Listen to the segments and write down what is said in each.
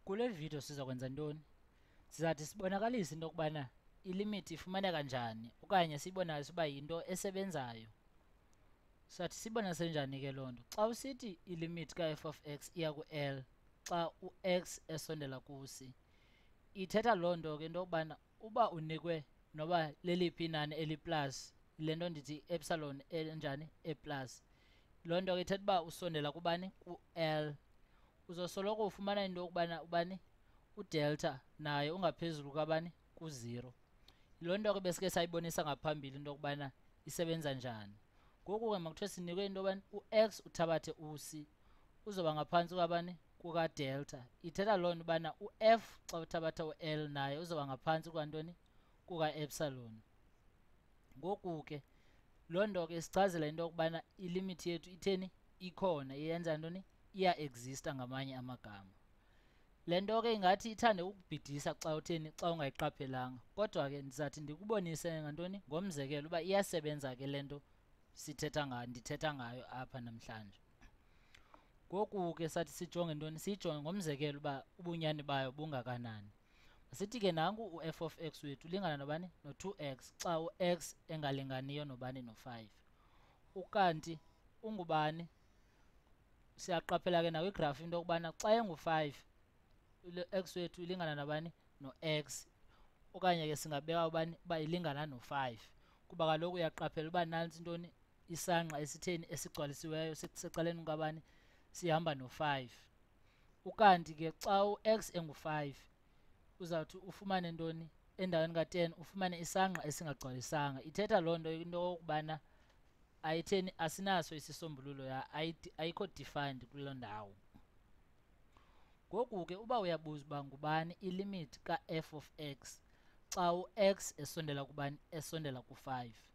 Kule video sizakwenza ntoni? Sizathi sibonakalise into yokubana ilimithi ifumaneka njani okanye siyibonakalise uba yinto esebenzayo. Sizathi sibonakalisele njani ke loo nto? Xa usithi ilimithi ka-f of x iya ku-L xa u-x esondela ku-c, ithetha loo nto ke into yokubana uba unikwe noba leliphi inani eliplus, le nto ndithi epsilon enjani eplus, loo nto ke ithetha uba usondela kubani? Ku-L. Uzosoloko ufumana into yokubana ubani udelta naye ungaphezulu kwabani? Ku-0. Loo nto ke besike sayibonisa ngaphambili into yokubana isebenza njani. Ngoku ke makuthiwe sinikwe into yobana u-x uthabathe u-c uzoba ngaphantsi kwabani? Kukadelta. Ithetha loo nto ubana u-f xa uthabatha u-L naye uzoba ngaphantsi kwantoni? Kuka-epsilon. Ngoku ke loo nto ke sichazela into yokubana ilimithi yethu itheni? Ikhona. Iyenza ntoni? Iya-exista ngamanye amagama. Le nto ke ingathi ithande ukubhidisa xa utheni? Xa ungayiqaphelanga. Kodwa ke ndizathi ndikubonise ngantoni? Ngomzekelo uba iyasebenza ke le nto ndithetha ngayo apha namhlanje. Ngoku ke sathi sijonge ntoni? Siyijonge ngomzekelo uba ubunyani bayo bungakanani. Masithi ke nanku u-f of x wethu ulingana nobani? No-2x xa u-x engalinganiyo nobani? No-5. Ukanti ungubani? Siyaqaphela ke nakwigrafu into yokubana xa engu-5 x wethu ilingana nabani? No-x. Okanye ke singabeka ubani? Uba ilingana no-5 kuba kaloku uyaqaphela uba nantsi intoni? Isangqa esitheni? Esigcwalisiweyo secaleni kabani? Sihamba no-5. Ukanti ke xa u-x engu-5 uzawuthi ufumane ntoni? Endaweni ka-10 ufumane isangqa esingagcwalisanga. Ithetha loo nto into yokubana ayitheni? Asinaso isisombululo, ayikho defined kuloo ndawo. Ngoku ke uba uyabuza uba ngubani ilimit ka-f of x xa u-x esondela kubani? Esondela ku-5.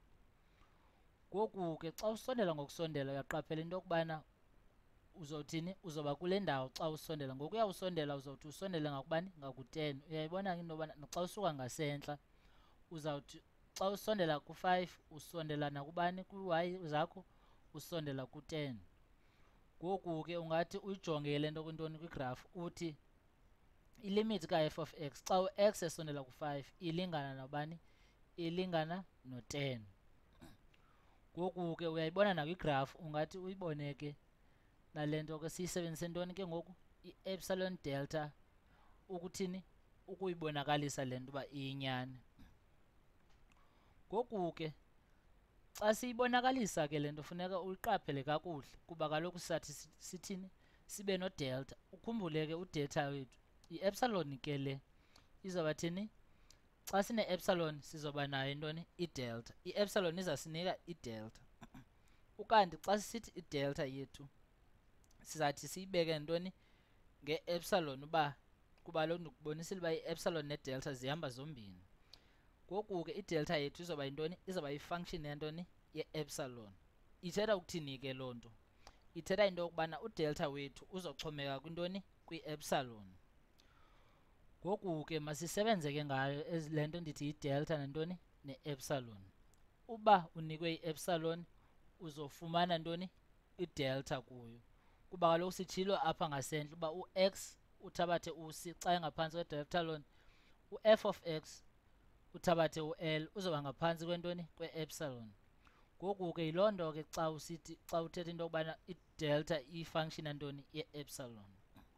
Ngoku ke xa usondela ngokusondela uyaqaphela into yokubana uzothini? Uzoba kule ndawo xa usondela. Ngoku uyawusondela uzawuthi usondele ngakubani? Ngaku-10. Uyayibona ke into yobana naxa usuka ngasentla uzawuthi xa usondela ku-5 usondela nakubani? Kwi-y zakho usondela ku-10. Ngoku ke ungathi uyijonge le nto kwintoni? Kwigrafu uthi ilimit ka-f of x xa u-x esondela ku-5 ilingana nabani? Ilingana no-10. Ngoku ke uyayibona nakwigrafu ungathi uyibone ke nale nto ke siyisebenzise ntoni ke ngoku? I-epsilon delta ukuthini? Ukuyibonakalisa le nto uba iyinyani. Ngoku ke xa siyibonakalisa ke le nto funeka uyiqaphele kakuhle kuba kaloku sathi sithini? Sibe nodelta. Ukhumbule ke udelta wethu i-epsilon ke le izawuba thini? Xa sine-epsilon sizoba nayo intoni? Idelta. I-epsilon izasinika idelta. Ukanti xa sisithi idelta yethu sizathi siyibeke ntoni? Nge-epsilon uba kuba lo ndikubonisile uba i-epsilon nedelta zihamba zombini. Ngoku ke idelta yethu izoba yintoni? Izoba yifunction yantoni? Ye-epsilon. Ithetha ukuthini ke loo nto? Ithetha into yokubana udelta wethu uzoxhomeka kwintoni? Kwi-epsilon. Ngoku ke masisebenze ke ngayo le nto ndithi yidelta nantoni? Ne-epsilon. Uba unikwe i-epsilon uzofumana ntoni? Idelta kuyo. Kuba kaloku sitshilo apha ngasentla uba u-x uthabathe u-c xa engaphantsi kwe-deltalon, u-f of x uthabathe u-L uzoba ngaphantsi kwentoni? Kwe-epsilon. Ngoku ke yiloo nto ke xa usithi xa uthetha into yokubana idelta iyifunction yantoni? Ye-epsilon.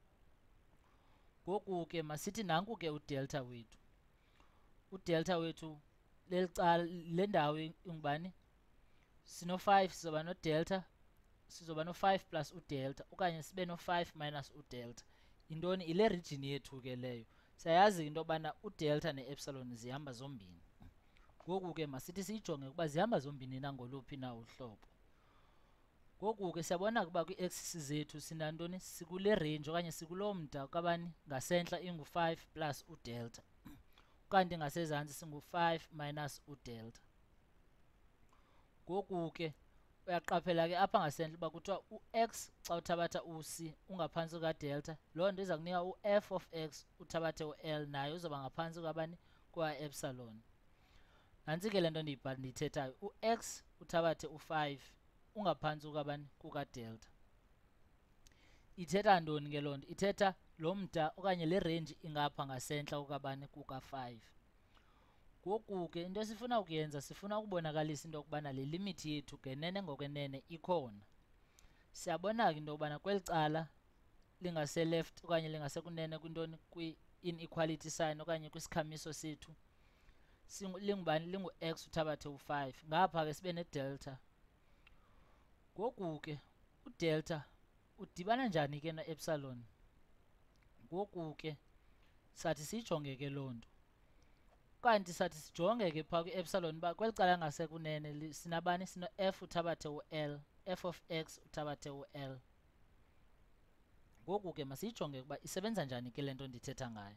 Ngoku ke masithi nanku ke udelta wethu. Udelta wethu le ndawo ingubani? Sino-5 sizoba nodelta, sizoba no-5 plus udelta okanye sibe no-5 minus udelta. Yintoni? Ile region yethu ke leyo. Siyayazi into yokubana udelta ne-epsilon zihamba zombini. Ngoku ke masithi siyijonge ukuba zihamba zombini nangoluphi na uhlobo. Ngoku ke siyabona ukuba kwii-axis zethu sinantoni? Sikule range okanye sikuloo mda kabani? Ngasentla ingu-5 plus udelta. Ukanti ngasezantsi singu-5 minus udelta. Ngoku ke uyaqaphela ke apha ngasentla uba kuthiwa u-x xa uthabatha u-c ungaphantsi kukadelta, loo nto iza kunika u-f of x uthabathe u-L naye uzoba ngaphantsi kwabani? Kwa-epsilon. Nantsi ke le nto ndiyithethayo, u-x uthabathe u-5 ungaphantsi kwabani? Kukadelta. Ithetha ntoni ke loo nto? Ithetha lo mda okanye le range ingapha ngasentla kukabani kuka-5. Ngoku ke into esifuna ukuyenza sifuna ukubonakalisa into yokubana le limithi yethu ngenene ngokwenene ikhona. Siyabona ke into yokubana kweli cala lingase-left okanye lingasekunene kwintoni kwi-inequality sign okanye kwisikhamiso sethu lingubani lingu-x uthabathe u-5, ngapha ke sibe nedelta. Ngoku ke udelta udibana njani ke no-epsilon? Ngoku ke sathi siyijonge ke loo nto, kanti sathi sijonge ke phaa kwi-epsilon uba kweli cala ngasekunene sinabani, sino-f uthabathe u-l, f of x uthabathe u-l. Ngoku ke masiyijonge ukuba isebenza njani ke le nto ndithetha ngayo.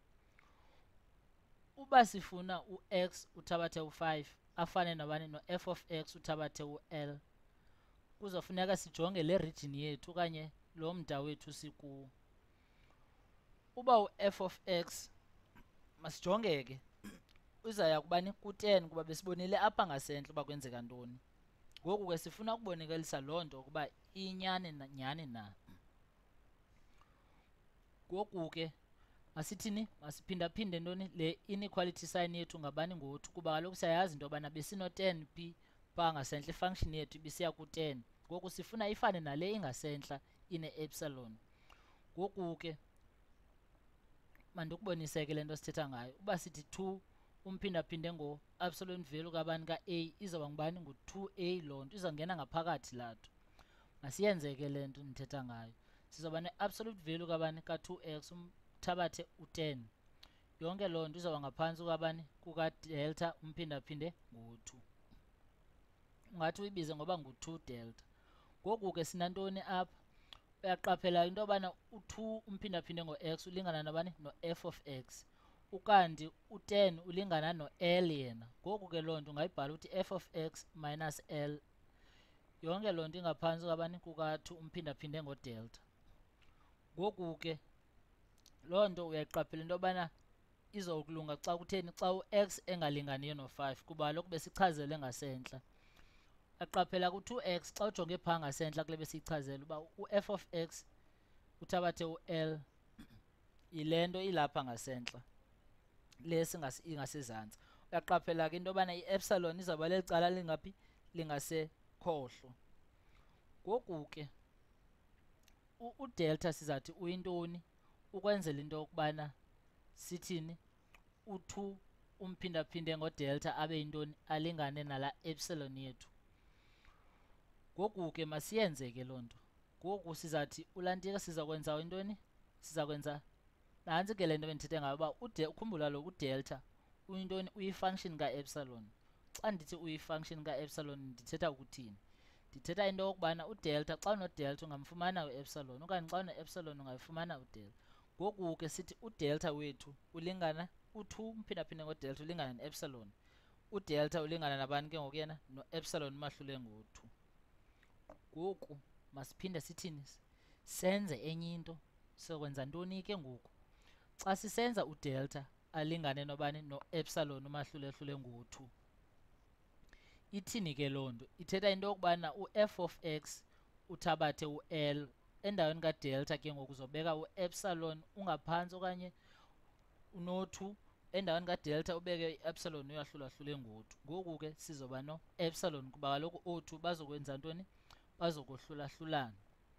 Uba sifuna u-x uthabathe u-5 afane nabani no-f of x uthabathe u-l, kuzofuneka sijonge le region yethu okanye lo mda wethu sikuwo. Uba u-f of x masijonge ke uzawuya kubani ku-10 kuba besibonile apha ngasentla uba kwenzeka ntoni. Ngoku ke sifuna ukubonakalisa loo nto ukuba inyani nyani na. Ngoku ke masithini, masiphindaphinde ntoni le inequality sign yethu ngabani ngo-2 kuba kaloku siyayazi into yobana besino-10 p phaa ngasentla ifunction yethu ibisiya ku-10. Ngoku sifuna ifane nale ingasentla ine-epsilon. Ngoku ke mandikubonise ke le nto sithetha ngayo. Uba sithi 2 umphindaphinde ngo-absolute value kabani ka-a izawuba ngubani ngu-2a, loo nto izawungena ngaphakathi laa nto. Masiyenze ke le nto ndithetha ngayo. Sizawuba ne-absolute value kabani ka-2x uthabathe u-10. Yonke loo nto izawuba ngaphantsi kabani kukadelta umphindaphinde ngo-2. Ungathi uyibize ngoba ngu-2 delta. Ngoku ke sinantoni apha? Uyaqaphela into yobana u-2 umphindaphinde ngo-x ulingana nabani no-f of x, ukanti u-10 ulingana no-l yena. Ngoku ke loo nto ungayibhala uthi f of x minus l, yonke loo nto ingaphantsi kabani kuka-2 umphindaphinde ngodelta. Ngoku ke loo nto uyayiqaphela into yobana izokulunga xa kutheni, xa u-x engalinganiyo no-5 kuba kaloku besichazele ngasentla. Aqaphela ku-2x xa ujonge phaa ngasentla kule besiyichazela uba u-f of x uthabathe u-l yile nto ilapha ngasentla le ingasezantsi. Uyaqaphela ke into yobana i-epsilon izawuba leli cala lingaphi, lingasekhohlo. Ngoku ke udelta sizawuthi uyintoni ukwenzela into yokubana sithini, u-2 umphindaphinde ngodelta abe yintoni, alingane nala epsilon yethu. Ngoku ke masiyenze ke loo nto. Ngoku sizawuthi ulantika sizakwenza intoni, sizakwenza nantsi ke le nto bendithethe ngayo uba ukhumbula lo udelta uyintoni, uyifunction ka-epsilon. Xa ndithi uyifunction ka-epsilon ndithetha ukuthini? Ndithetha into yokubana udelta, xa unodelta ungamfumana u-epsilon okanye xa une-epsilon ungayifumana udelta. Ngoku ke sithi udelta wethu ulingana, u-2 umphindaphinde ngodelta ulingana ne-epsilon. Udelta ulingana nabani ke ngoku yena? No-epsilon umahlule ngo-2. Ngoku masiphinde sithini, senze enye into. Sizokwenza ntoni ke ngoku? Xa sisenza udelta alingane nobani, no-epsilon umahlule ngo-2, ithini ke loo nto? Ithetha into yokubana u-f of x uthabathe u-l endaweni kadelta ke ngoku uzobeka u-epsilon ungaphantsi okanye uno-2, endaweni kadelta ubeke i-epsilon uyahlulahlule ngo-2. Ngoku ke sizoba no-epsilon kuba kaloku o2 bazokwenza ntoni, bazokohlulahlulana.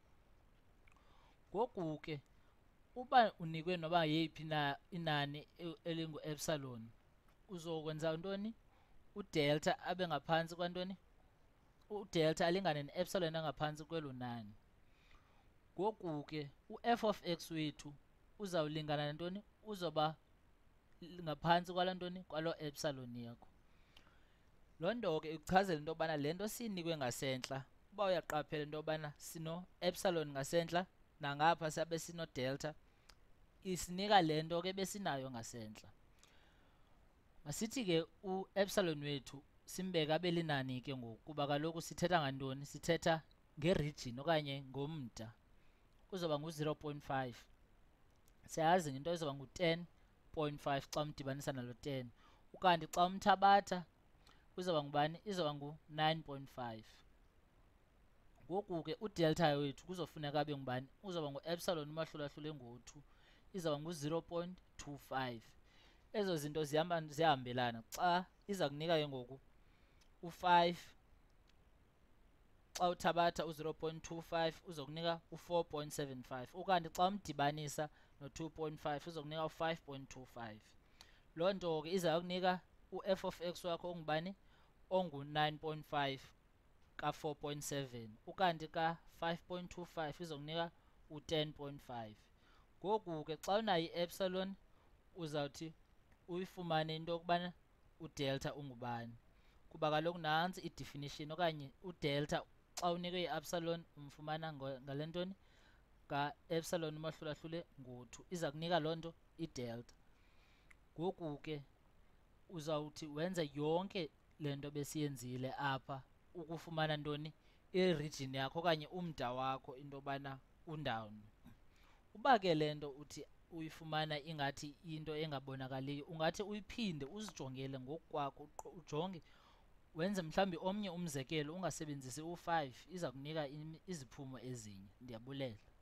Ngoku ke uba unikwe noba yeyiphi na inani elingu-epsilon uzokwenza ntoni, udelta abe ngaphantsi kwantoni, udelta alingane ne-epsilon angaphantsi kwelo nani. Ngoku ke u-f of x wethu uzawulingana nantoni, uzoba ngaphantsi kwalaa ntoni, kwaloo epsilon yakho. Loo nto ke ikuchazela into yobana le nto siyinikwe ngasentla, uba uyaqaphela into yobana sino-epsilon ngasentla nangapha sabe sino-delta, isinika le nto ke besinayo ngasentla. Masithi ke u-epsilon wethu simbeke abe linani ke ngoku kuba kaloku sithetha ngantoni, sithetha nge-region okanye ngomda. Uzoba ngu-0.5. Siyayazi into izoba ngu-10.5 xa umdibanisa nalo 10, ukanti xa umthabatha uzoba ngubani, izoba ngu-9.5. Ngoku ke udelta wethu kuzofuneka abe ngubani? Uzawuba ngu-epsilon umahlulahlule ngo-2, izawuba ngu-0.25. Ezo zinto ziyahambelana. Xa iza kunika ke ngoku u-5, xa uthabatha u-0.25 uzokunika u-4.75, ukanti xa umdibanisa no-2.5 uzokunika u-5.25. Loo nto ke iza kunika u-f of x wakho ongubani? Ongu-9.5 ka-4.7, ukanti ka-5.25 izokunika u-10.5. Ngoku ke xa unayo i-epsilon uzawuthi uyifumane into yokubana udelta ungubani, kuba kaloku nantsi i-definition okanye udelta xa unikwe i-epsilon umfumana ngale ntoni? Nga-epsilon umahlulahlule ngo-2, iza kunika loo nto idelta. Ngoku ke uzawuthi wenze yonke le nto besiyenzile apha ukufumana ntoni? I-region yakho okanye umda wakho into yobana undawoni. Uba ke le nto uthi uyifumana ingathi into engabonakaliyo, ungathi uyiphinde uzijongele ngokwakho, ujonge wenze mhlawumbi omnye umzekelo ungasebenzisi u-5, iza kunika iziphumo ezinye. Ndiyabulela.